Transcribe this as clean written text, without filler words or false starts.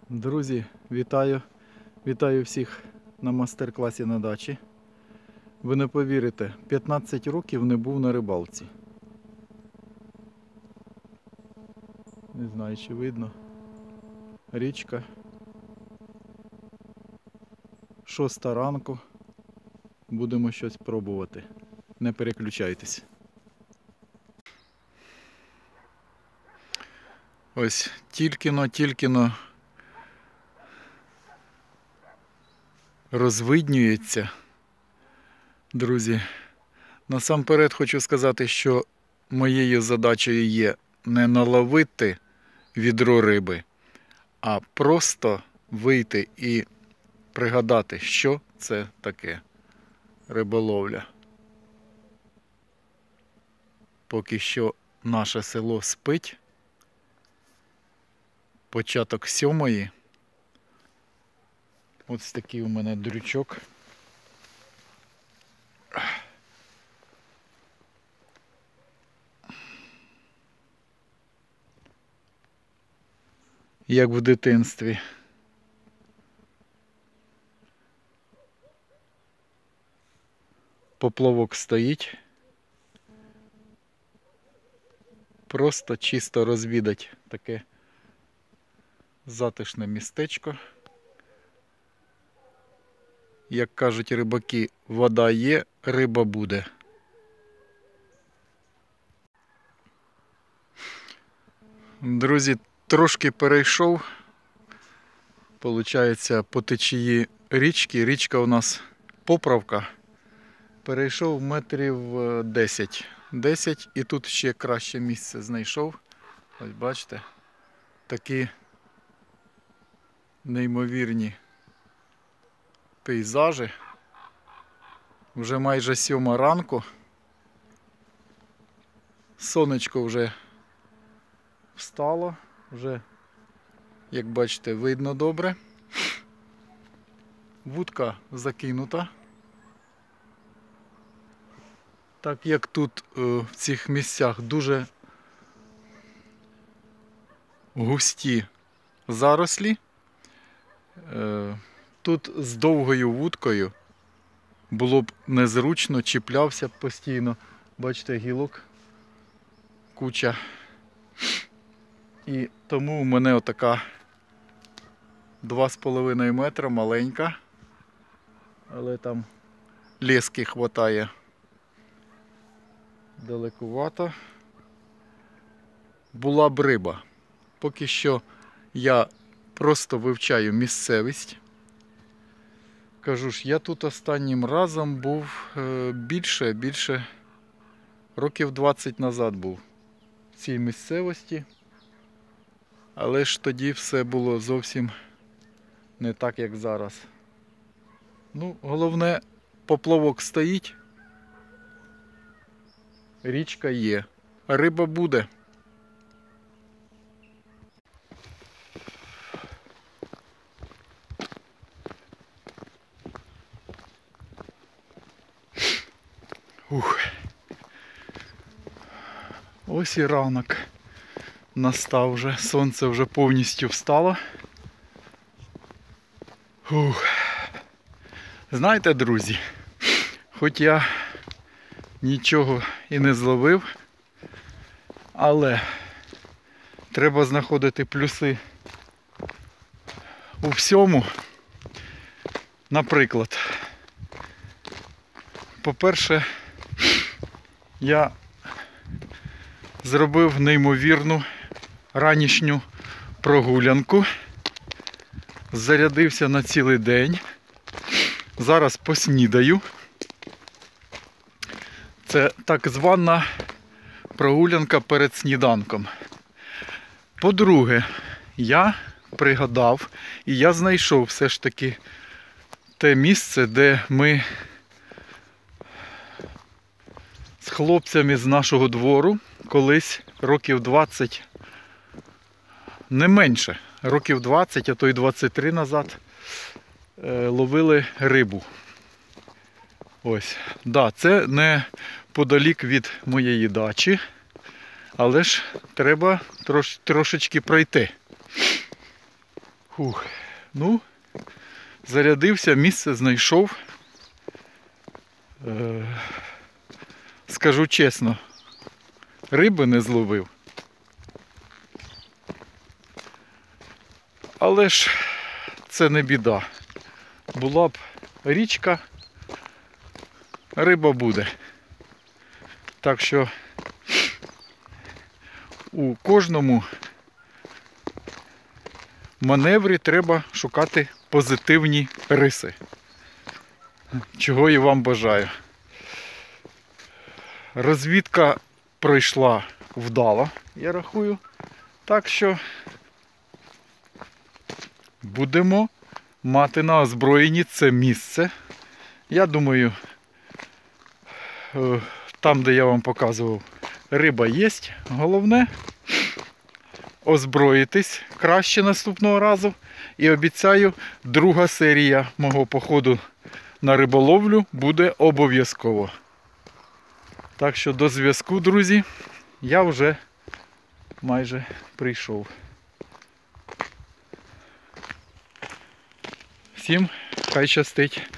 Друзі, вітаю! Вітаю всіх на мастер-класі на дачі. Ви не повірите, 15 років не був на рибалці. Не знаю, чи видно. Річка. 6 ранку. Будемо щось пробувати. Не переключайтесь. Ось тільки-но розвиднюється. Друзі, насамперед хочу сказати, що моєю задачею є не наловити відро риби, а просто вийти і пригадати, що це таке риболовля. Поки що наше село спить, початок 7-ї. Ось такий у мене дрючок. Як в дитинстві. Поплавок стоїть. Просто чисто розвідать таке затишне містечко. Як кажуть рибаки, вода є, риба буде. Друзі, трошки перейшов, получається, по течії річки. Річка у нас Поправка. Перейшов метрів 10. 10 і тут ще краще місце знайшов. Ось бачите, такі неймовірні пейзажі. Вже майже 7 ранку. Сонечко вже встало, вже, як бачите, видно добре. Вудка закинута. Так як тут в цих місцях дуже густі зарослі, тут з довгою вудкою було б незручно, чіплявся постійно. Бачите, гілок куча. І тому у мене отака 2,5 метра маленька, але там лески хватає. Далекувато. Була б риба. Поки що я просто вивчаю місцевість. Кажу ж, я тут останнім разом був більше років 20 назад був в цій місцевості. Але ж тоді все було зовсім не так, як зараз. Ну, головне, поплавок стоїть. Річка є, а риба буде. Ось і ранок настав вже, сонце вже повністю встало. Знаєте, друзі, хоч я нічого і не зловив, але треба знаходити плюси у всьому. Наприклад, по-перше, я зробив неймовірну ранішню прогулянку, зарядився на цілий день, зараз поснідаю. Це так звана прогулянка перед сніданком. По-друге, я пригадав і я знайшов все ж таки те місце, де ми з хлопцями з нашого двору колись років 20, не менше, років 20, а то й 23 назад ловили рибу. Ось, да, це не подалік від моєї дачі, але ж треба трошечки пройти. Фух. Ну, зарядився, місце знайшов. Скажу чесно, риби не зловив. Але ж це не біда. Була б річка, риба буде. Так що у кожному маневрі треба шукати позитивні риси. Чого і вам бажаю. Розвідка пройшла вдало, я рахую. Так що будемо мати на озброєнні це місце. Я думаю, там, де я вам показував, риба є. Головне озброїтись краще наступного разу. І обіцяю, друга серія мого походу на риболовлю буде обов'язково. Так що до зв'язку, друзі, я вже майже прийшов. Всім хай щастить!